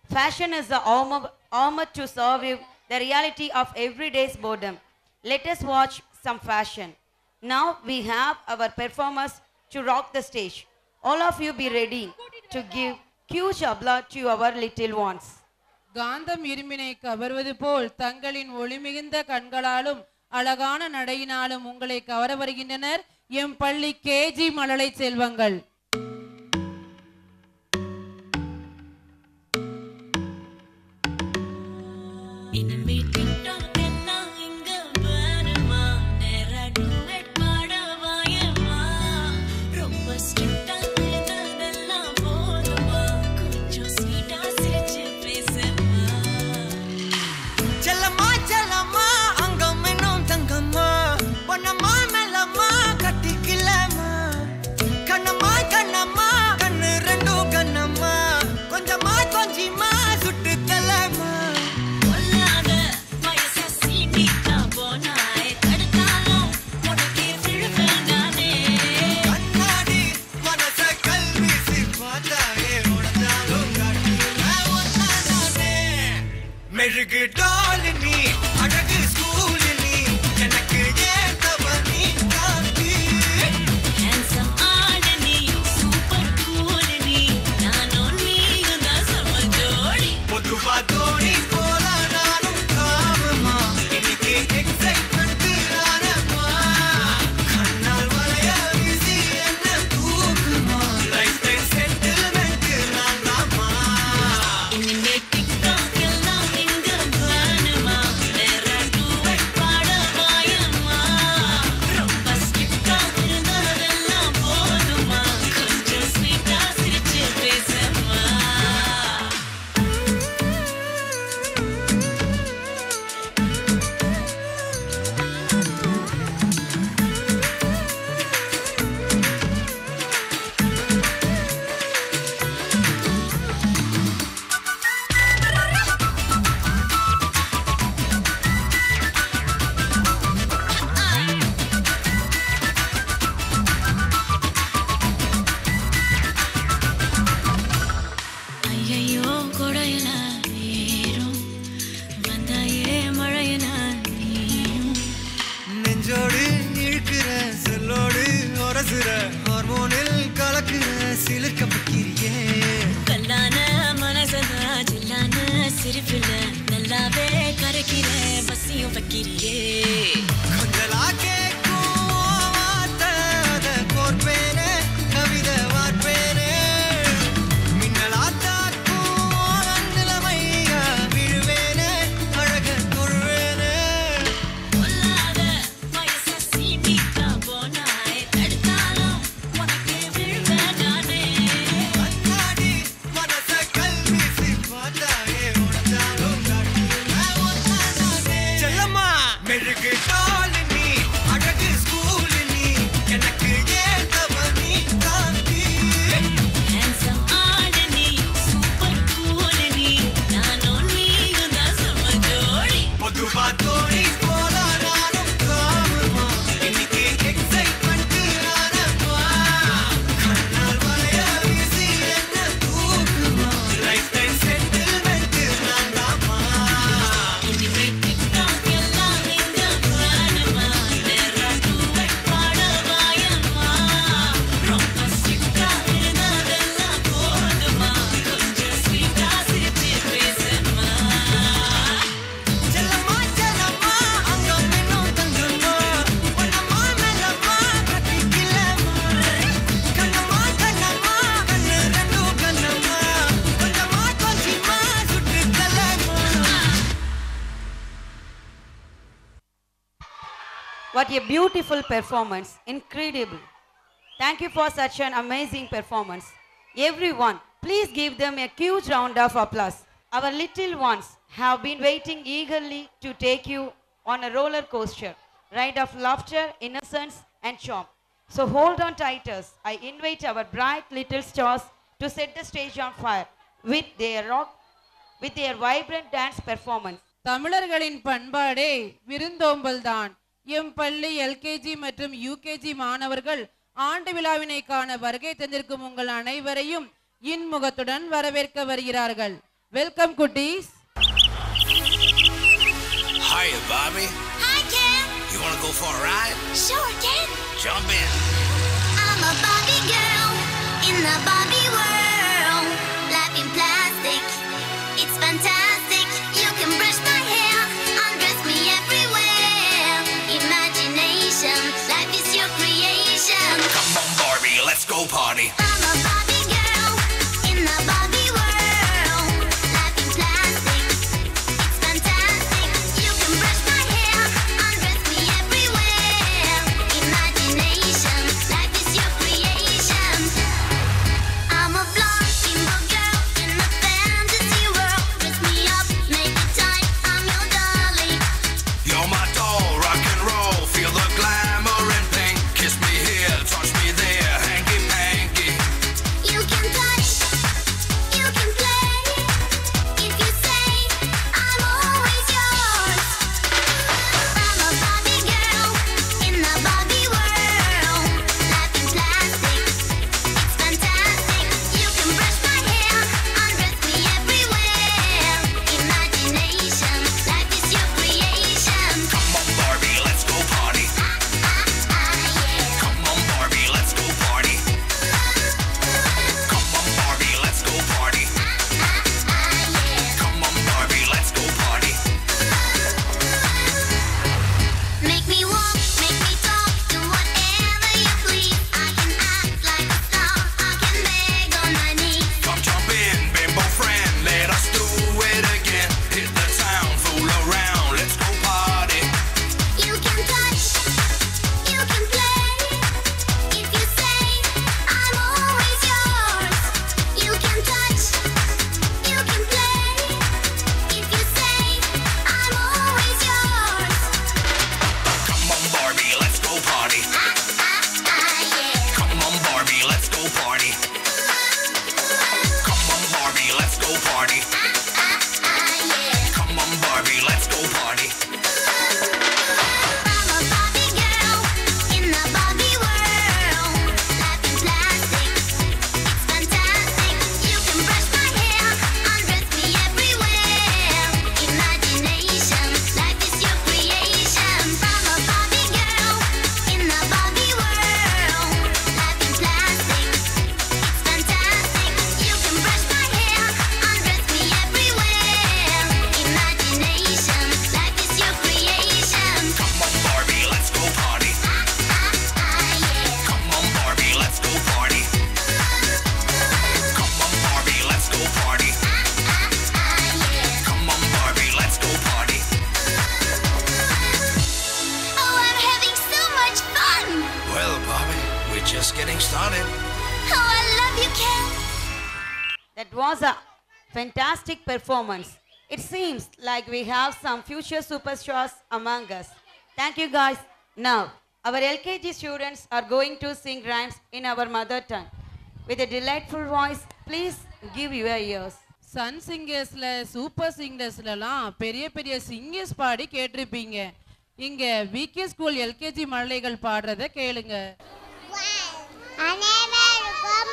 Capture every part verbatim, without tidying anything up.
Fashion is the armor, armor to survive the reality of everyday's boredom. Let us watch some fashion. Now we have our performers to rock the stage. All of you be ready to give huge applause to our little ones. காந்தம் இரும்பினை கவர்வது போல் தங்களின் ஒளிமிகுந்த கண்களாலும் அழகான நடையினாலும் உங்களை கவர வருகின்றனர் M பள்ளி KG மழலை செல்வங்கள். What a beautiful performance. Incredible. Thank you for such an amazing performance. Everyone, please give them a huge round of applause. Our little ones have been waiting eagerly to take you on a roller coaster, ride of laughter, innocence and charm. So hold on tighters. I invite our bright little stars to set the stage on fire with their rock, with their vibrant dance performance. தமிழர்களின் பண்பாடே விருந்தோம்பல் தான். M பள்ளி LKG மற்றும் UKG மாணவர்கள் ஆண்டு விழாவினை காண வருகை தந்திருக்கும் உங்கள் அனைவரையும் இன்முகத்துடன் வரவேற்க வருகிறார்கள். வெல்கம் குட்டீஸ். Hi, Bobby. Hi, Ken. You want to go for a ride? Sure, Ken. Jump in. I'm a Barbie girl in the Barbie world. Life in plastic, it's fantastic. You can brush my hair, undress me everywhere. Imagination, life is your creation. Come on, Barbie, let's go party. I'm a Barbie girl in the Barbie world. Life in plastic, it's fantastic. You can brush my hair, undress me everywhere. Imagination, life is your creation. I'm a blonde single girl in a fantasy world. Dress me up, make it tight, I'm your dolly. You're my doll, rock and roll. Feel the glamour and pink. Kiss me here, touch me there, hanky panky. You can touch, you can play. If you say I'm always yours. I'm a Barbie girl in the Barbie world. Life in plastic, it's fantastic. You can brush my hair, undress me everywhere. Imagination, life is your creation. Come on, Barbie, let's go party. Ah, ah, yeah. Come on, Barbie, let's go party. Come on, Barbie, let's go party. Ah, yeah. Come on, Barbie, let's go party. Make me walk, make me talk, do whatever you please. I can act like a star, I can beg on my knees. Come jump in, bimbo friend, let us do it again. Hit the town, fool around, let's go party. You can touch, you can play. If you say I'm always yours. You can touch, you can play. If you say I'm always yours. Come on, Barbie, let's go party. Ah, ah, ah, yeah. Come on, Barbie, let's go party. Come on, Barbie, let's go party. Ah, ah, ah, yeah. Come on, Barbie, let's go party. I'm a Barbie girl in the Barbie world. Life in plastic, it's fantastic. You can brush my hair, undress me everywhere. Imagination, life is your creation. I'm a Barbie girl in the Barbie world. Life in plastic, it's fantastic. You can brush my hair, undress me everywhere. Imagination, life is your creation. Come on, Barbie, let's go party. Ah, ah, ah, yeah. Come on, Barbie, let's go party. Come on, Barbie, let's go party. Ah, ah, yeah. Come on, Barbie, let's go party. Oh, I'm having so much fun. Well, Barbie, we're just getting started. Oh, I love you, Ken. That was a fantastic performance. It seems like we have some future superstars among us. Thank you guys. Now, our L K G students are going to sing rhymes in our mother tongue. With a delightful voice, please give your ears. Sun சிங்கர்ஸ்ல super சிங்கர்ஸ்லலாம் பெரிய பெரிய singers பாடி கேட்டிருப்பீங்க. இங்க VK school LKG மழலைகள் பாடுறத கேளுங்க. அனைவருக்கும்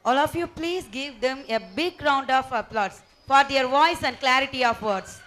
All of you, please give them a big round of applause for their voice and clarity of words.